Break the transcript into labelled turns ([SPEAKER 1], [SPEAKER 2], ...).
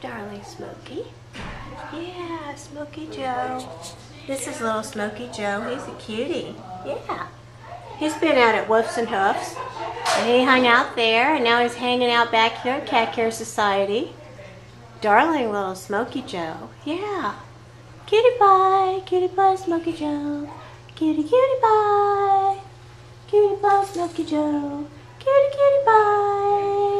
[SPEAKER 1] darling Smokey. Yeah, Smokey Joe. This is little Smokey Joe. He's a cutie. Yeah. He's been out at Woofs and Hoofs. And he hung out there, and now he's hanging out back here at Cat Care Society. Darling little Smokey Joe. Yeah. Cutie pie, Smokey Joe. Cutie pie. Cutie pie, Smokey Joe. Cutie pie.